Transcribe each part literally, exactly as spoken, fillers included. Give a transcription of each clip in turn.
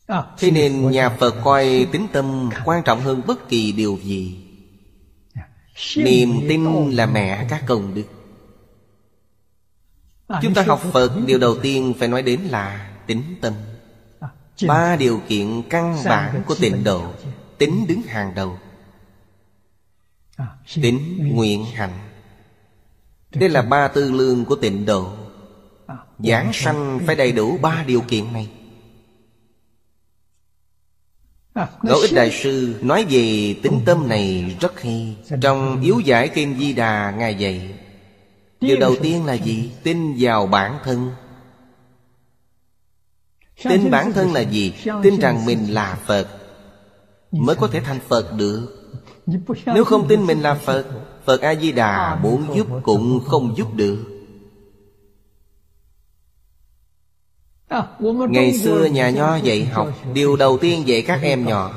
Thế nên nhà Phật coi tín tâm quan trọng hơn bất kỳ điều gì. Niềm tin là mẹ các công đức. Chúng ta học Phật, điều đầu tiên phải nói đến là tín tâm. Ba điều kiện căn bản của tịnh độ. Tín đứng hàng đầu. Tín, nguyện, hành. Đây là ba tư lương của tịnh độ. Giảng sanh phải đầy đủ ba điều kiện này. Ngẫu Ích Đại Sư nói về tín tâm này rất hay. Trong Yếu Giải Kinh Di Đà Ngài dạy, điều đầu tiên là gì? Tin vào bản thân. Tin bản thân là gì? Tin rằng mình là Phật mới có thể thành Phật được. Nếu không tin mình là Phật, Phật A-di-đà muốn giúp cũng không giúp được. Ngày xưa nhà Nho dạy học, điều đầu tiên dạy các em nhỏ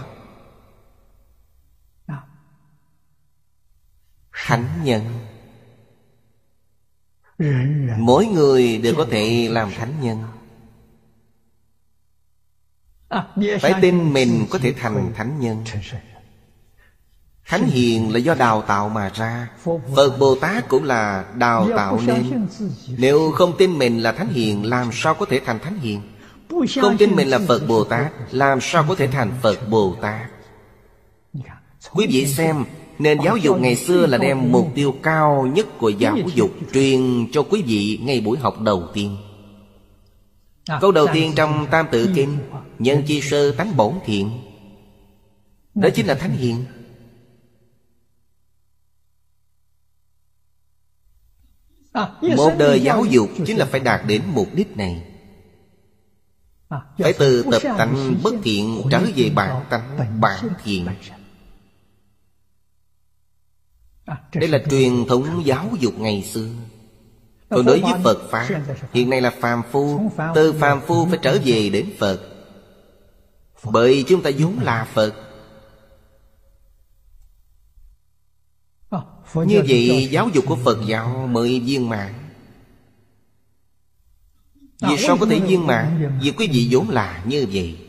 thánh nhân. Mỗi người đều có thể làm thánh nhân. Phải tin mình có thể thành thánh nhân. Thánh hiền là do đào tạo mà ra. Phật Bồ Tát cũng là đào tạo nên. Nếu không tin mình là thánh hiền, làm sao có thể thành thánh hiền? Không tin mình là Phật Bồ Tát, làm sao có thể thành Phật Bồ Tát? Quý vị xem, nền giáo dục ngày xưa là đem mục tiêu cao nhất của giáo dục truyền cho quý vị ngay buổi học đầu tiên. Câu đầu tiên trong Tam Tự Kinh: nhân chi sơ tánh bổn thiện. Đó chính là thánh hiền. Một đời giáo dục chính là phải đạt đến mục đích này. Phải từ tập tánh bất thiện trở về bản tánh bản thiện. Đây là truyền thống giáo dục ngày xưa. Còn đối với Phật Pháp, hiện nay là phàm phu. Từ phàm phu phải trở về đến Phật. Bởi chúng ta vốn là Phật. Như vậy giáo dục của Phật giáo mới viên mãn. Vì sao có thể viên mãn? Vì quý vị vốn là như vậy.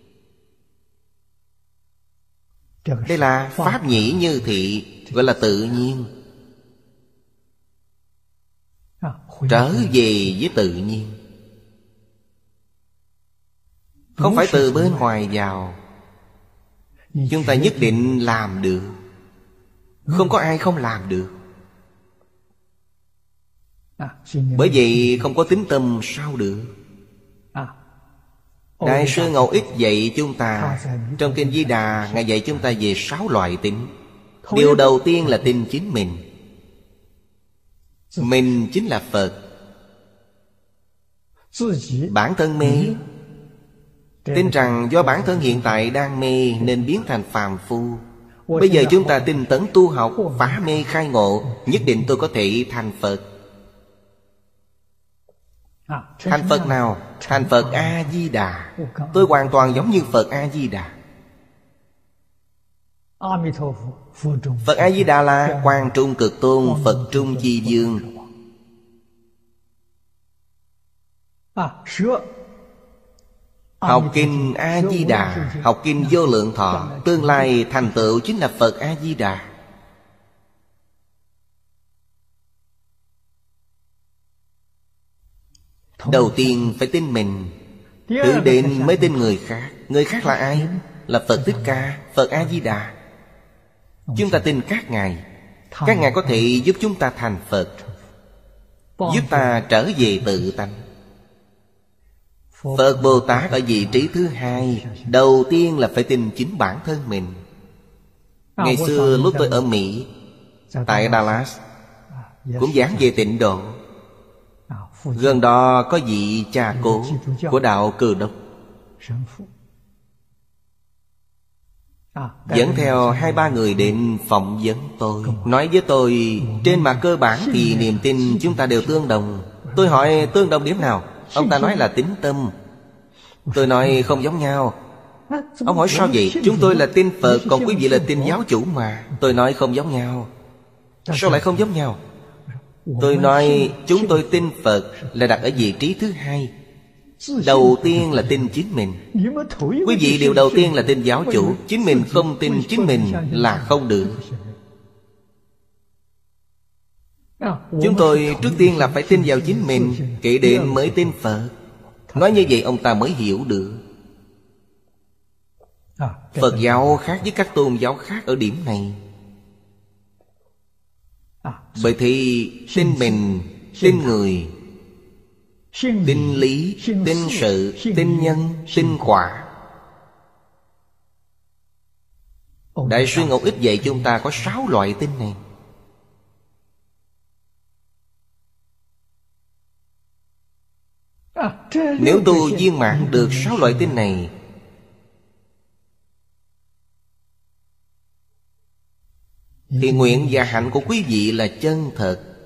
Đây là pháp nhĩ như thị, gọi là tự nhiên. Trở về với tự nhiên, không phải từ bên ngoài vào. Chúng ta nhất định làm được. Không có ai không làm được. Bởi vậy không có tín tâm sao được? Đại sư Ngẫu Ích dạy chúng ta, trong Kinh Di Đà Ngài dạy chúng ta về sáu loại tín. Điều đầu tiên là tin chính mình. Mình chính là Phật. Bản thân mê, tin rằng do bản thân hiện tại đang mê nên biến thành phàm phu. Bây giờ chúng ta tinh tấn tu học, phá mê khai ngộ, nhất định tôi có thể thành Phật. Thành Phật nào? Thành Phật A-di-đà. Tôi hoàn toàn giống như Phật A-di-đà. Phật A-di-đà là Quang Trung Cực Tôn, Phật Trung Chi Dương. Học kinh A-di-đà, học kinh Vô Lượng Thọ, tương lai thành tựu chính là Phật A-di-đà. Đầu tiên phải tin mình, tự đến mới tin người khác. Người khác là ai? Là Phật Thích Ca, Phật A-di-đà. Chúng ta tin các ngài. Các ngài có thể giúp chúng ta thành Phật, giúp ta trở về tự tánh. Phật Bồ Tát ở vị trí thứ hai. Đầu tiên là phải tin chính bản thân mình. Ngày xưa lúc tôi ở Mỹ, tại Dallas, cũng giảng về tịnh độ. Gần đó có vị cha cố của đạo Cừ Đốc, dẫn theo hai ba người đến phỏng vấn tôi. Nói với tôi, trên mặt cơ bản thì niềm tin chúng ta đều tương đồng. Tôi hỏi tương đồng điểm nào? Ông ta nói là tín tâm. Tôi nói không giống nhau. Ông hỏi sao vậy? Chúng tôi là tin Phật, còn quý vị là tin giáo chủ mà. Tôi nói không giống nhau. Sao lại không giống nhau? Tôi nói chúng tôi tin Phật là đặt ở vị trí thứ hai. Đầu tiên là tin chính mình. Quý vị điều đầu tiên là tin giáo chủ. Chính mình không tin chính mình là không được. Chúng tôi trước tiên là phải tin vào chính mình, kể đến mới tin Phật. Nói như vậy ông ta mới hiểu được. Phật giáo khác với các tôn giáo khác ở điểm này. Bởi thì tin mình, tin người, tin lý, tin sự, tin nhân, tin quả. Đại sư Ngọc Ích dạy chúng ta có sáu loại tin này. Nếu tu viên mãn được sáu loại tin này, thì nguyện và hạnh của quý vị là chân thật.